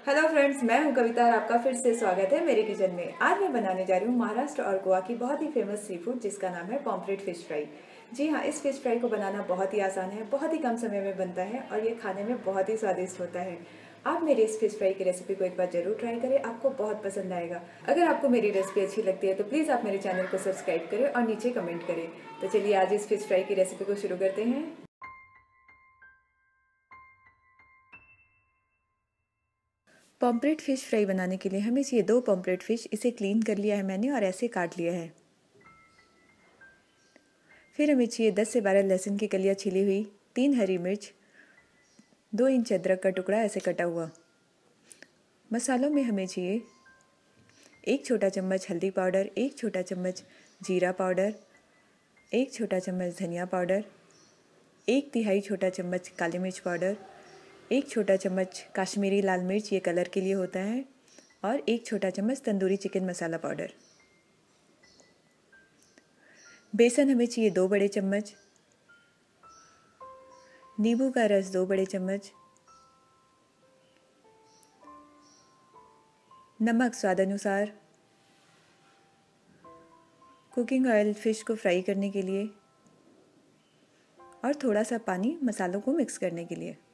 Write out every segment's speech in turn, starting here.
Hello friends, मैं हूं कविता और आपका फिर से स्वागत है मेरे किचन में। आज मैं बनाने जा रही हूं महाराष्ट्र और गोवा की बहुत ही फेमस सी फूड जिसका नाम है पॉम्फ्रेट फिश फ्राई। जी हाँ, इस फिश फ्राई को बनाना बहुत ही आसान है, बहुत ही कम समय में बनता है और ये खाने में बहुत ही स्वादिष्ट होता है। आप मेरी इस फिश फ्राई की रेसिपी को एक बार जरूर ट्राई करें, आपको बहुत पसंद आएगा। अगर आपको मेरी रेसिपी अच्छी लगती है तो प्लीज़ आप मेरे चैनल को सब्सक्राइब करें और नीचे कमेंट करें। तो चलिए आज इस फिश फ्राई की रेसिपी को शुरू करते हैं। पॉम्फ्रेट फ़िश फ्राई बनाने के लिए हमें चाहिए 2 पॉम्फ्रेट फ़िश। इसे क्लीन कर लिया है मैंने और ऐसे काट लिया है। फिर हमें चाहिए 10 से 12 लहसुन की कलियाँ छिली हुई, 3 हरी मिर्च, 2 इंच अदरक का टुकड़ा ऐसे कटा हुआ। मसालों में हमें चाहिए 1 छोटा चम्मच हल्दी पाउडर, 1 छोटा चम्मच जीरा पाउडर, 1 छोटा चम्मच धनिया पाउडर, 1 तिहाई छोटा चम्मच काली मिर्च पाउडर, 1 छोटा चम्मच काश्मीरी लाल मिर्च, ये कलर के लिए होता है, और 1 छोटा चम्मच तंदूरी चिकन मसाला पाउडर। बेसन हमें चाहिए 2 बड़े चम्मच, नींबू का रस 2 बड़े चम्मच, नमक स्वाद अनुसार, कुकिंग ऑयल फिश को फ्राई करने के लिए, और थोड़ा सा पानी मसालों को मिक्स करने के लिए।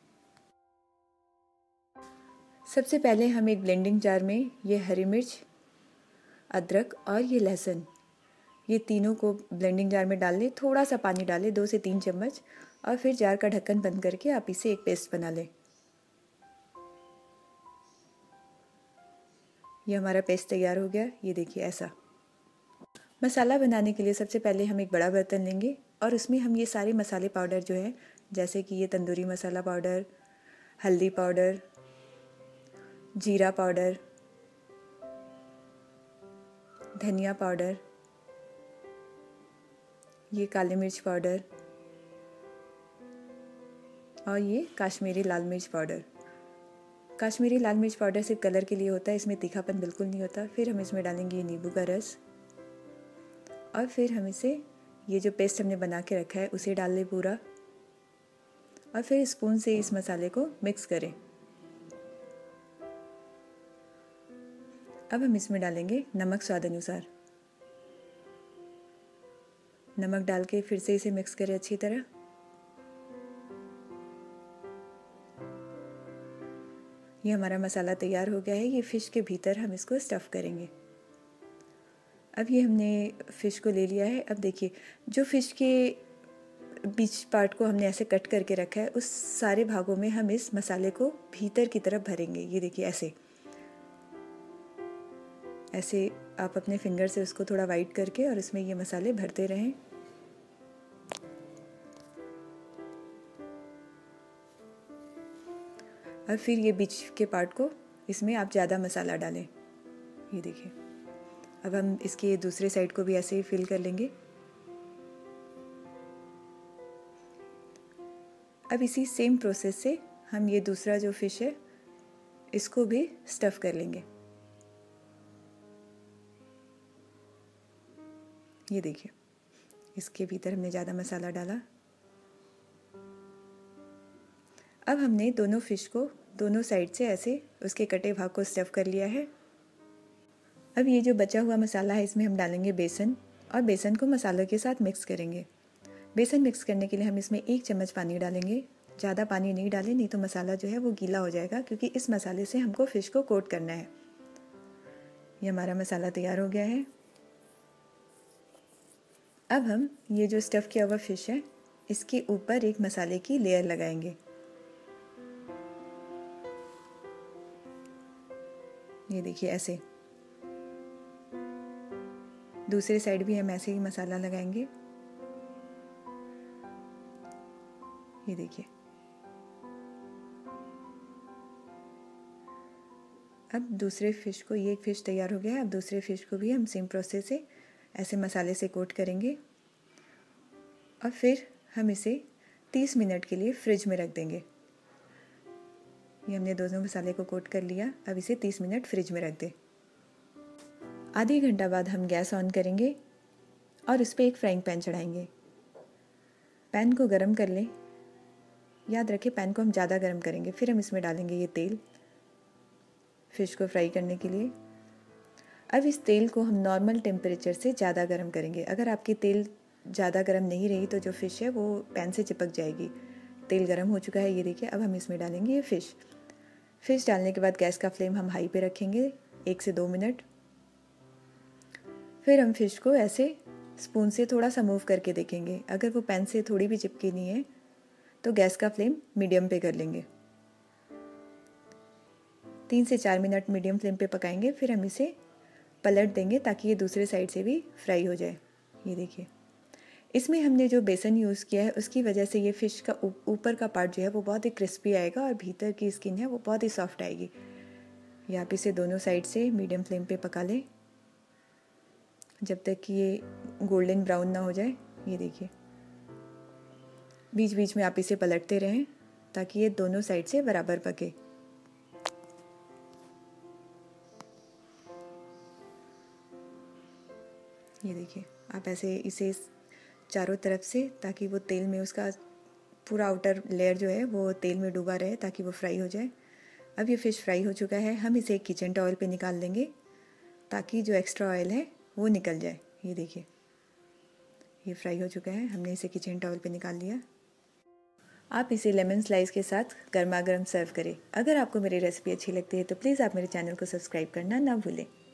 सबसे पहले हम एक ब्लेंडिंग जार में ये हरी मिर्च, अदरक और ये लहसुन, ये तीनों को ब्लेंडिंग जार में डाल लें। थोड़ा सा पानी डालें, 2 से 3 चम्मच, और फिर जार का ढक्कन बंद करके आप इसे एक पेस्ट बना लें। ये हमारा पेस्ट तैयार हो गया। ये देखिए ऐसा। मसाला बनाने के लिए सबसे पहले हम एक बड़ा बर्तन लेंगे और उसमें हम ये सारे मसाले पाउडर जो हैं, जैसे कि ये तंदूरी मसाला पाउडर, हल्दी पाउडर, जीरा पाउडर, धनिया पाउडर, ये काली मिर्च पाउडर और ये काश्मीरी लाल मिर्च पाउडर। काश्मीरी लाल मिर्च पाउडर सिर्फ कलर के लिए होता है, इसमें तीखापन बिल्कुल नहीं होता। फिर हम इसमें डालेंगे ये नींबू का रस, और फिर हम इसे ये जो पेस्ट हमने बना के रखा है उसे डाल लें पूरा, और फिर स्पून से इस मसाले को मिक्स करें। अब हम इसमें डालेंगे नमक स्वाद अनुसार। नमक डाल के फिर से इसे मिक्स करें अच्छी तरह। ये हमारा मसाला तैयार हो गया है। ये फ़िश के भीतर हम इसको स्टफ़ करेंगे। अब ये हमने फ़िश को ले लिया है। अब देखिए, जो फ़िश के बीच पार्ट को हमने ऐसे कट करके रखा है, उस सारे भागों में हम इस मसाले को भीतर की तरफ भरेंगे। ये देखिए ऐसे ऐसे आप अपने फिंगर से उसको थोड़ा वाइड करके और इसमें ये मसाले भरते रहें। और फिर ये बीच के पार्ट को इसमें आप ज़्यादा मसाला डालें। ये देखिए। अब हम इसके दूसरे साइड को भी ऐसे ही फिल कर लेंगे। अब इसी सेम प्रोसेस से हम ये दूसरा जो फ़िश है इसको भी स्टफ़ कर लेंगे। ये देखिए, इसके भीतर हमने ज़्यादा मसाला डाला। अब हमने दोनों फ़िश को दोनों साइड से ऐसे उसके कटे भाग को स्टफ़ कर लिया है। अब ये जो बचा हुआ मसाला है इसमें हम डालेंगे बेसन, और बेसन को मसालों के साथ मिक्स करेंगे। बेसन मिक्स करने के लिए हम इसमें 1 चम्मच पानी डालेंगे। ज़्यादा पानी नहीं डालें, नहीं तो मसाला जो है वो गीला हो जाएगा, क्योंकि इस मसाले से हमको फ़िश को कोट करना है। ये हमारा मसाला तैयार हो गया है। अब हम ये जो स्टफ़ किया हुआ फ़िश है इसके ऊपर एक मसाले की लेयर लगाएंगे। ये देखिए ऐसे। दूसरे साइड भी हम ऐसे ही मसाला लगाएंगे। ये देखिए। अब दूसरे फ़िश को, ये एक फ़िश तैयार हो गया है। अब दूसरे फ़िश को भी हम सेम प्रोसेस से ऐसे मसाले से कोट करेंगे, और फिर हम इसे 30 मिनट के लिए फ्रिज में रख देंगे। ये हमने दोनों मसाले को कोट कर लिया। अब इसे 30 मिनट फ्रिज में रख दें। आधे घंटा बाद हम गैस ऑन करेंगे और उस पर एक फ्राइंग पैन चढ़ाएंगे। पैन को गरम कर लें। याद रखें, पैन को हम ज़्यादा गरम करेंगे। फिर हम इसमें डालेंगे ये तेल। फ़िश को फ्राई करने के लिए। अब इस तेल को हम नॉर्मल टेम्परेचर से ज़्यादा गर्म करेंगे। अगर आपकी तेल ज़्यादा गर्म नहीं रही तो जो फ़िश है वो पैन से चिपक जाएगी। तेल गर्म हो चुका है, ये देखिए। अब हम इसमें डालेंगे ये फ़िश डालने के बाद गैस का फ्लेम हम हाई पे रखेंगे 1 से 2 मिनट। फिर हम फ़िश को ऐसे स्पून से थोड़ा सा मूव करके देखेंगे। अगर वो पैन से थोड़ी भी चिपकी नहीं है तो गैस का फ्लेम मीडियम पे कर लेंगे। 3 से 4 मिनट मीडियम फ्लेम पे पकाएंगे। फिर हम इसे पलट देंगे ताकि ये दूसरे साइड से भी फ्राई हो जाए। ये देखिए, इसमें हमने जो बेसन यूज़ किया है उसकी वजह से ये फ़िश का ऊपर का पार्ट जो है वो बहुत ही क्रिस्पी आएगा और भीतर की स्किन है वो बहुत ही सॉफ्ट आएगी। ये आप इसे दोनों साइड से मीडियम फ्लेम पे पका लें जब तक कि ये गोल्डन ब्राउन ना हो जाए। ये देखिए, बीच बीच में आप इसे पलटते रहें ताकि ये दोनों साइड से बराबर पके। ये देखिए, आप ऐसे इसे चारों तरफ से, ताकि वो तेल में उसका पूरा आउटर लेयर जो है वो तेल में डूबा रहे ताकि वो फ्राई हो जाए। अब ये फ़िश फ्राई हो चुका है। हम इसे एक किचन टॉवल पे निकाल लेंगे ताकि जो एक्स्ट्रा ऑयल है वो निकल जाए। ये देखिए, ये फ्राई हो चुका है। हमने इसे किचन टॉवल पे निकाल लिया। आप इसे लेमन स्लाइस के साथ गर्मा गर्म सर्व करें। अगर आपको मेरी रेसिपी अच्छी लगती है तो प्लीज़ आप मेरे चैनल को सब्सक्राइब करना ना भूलें।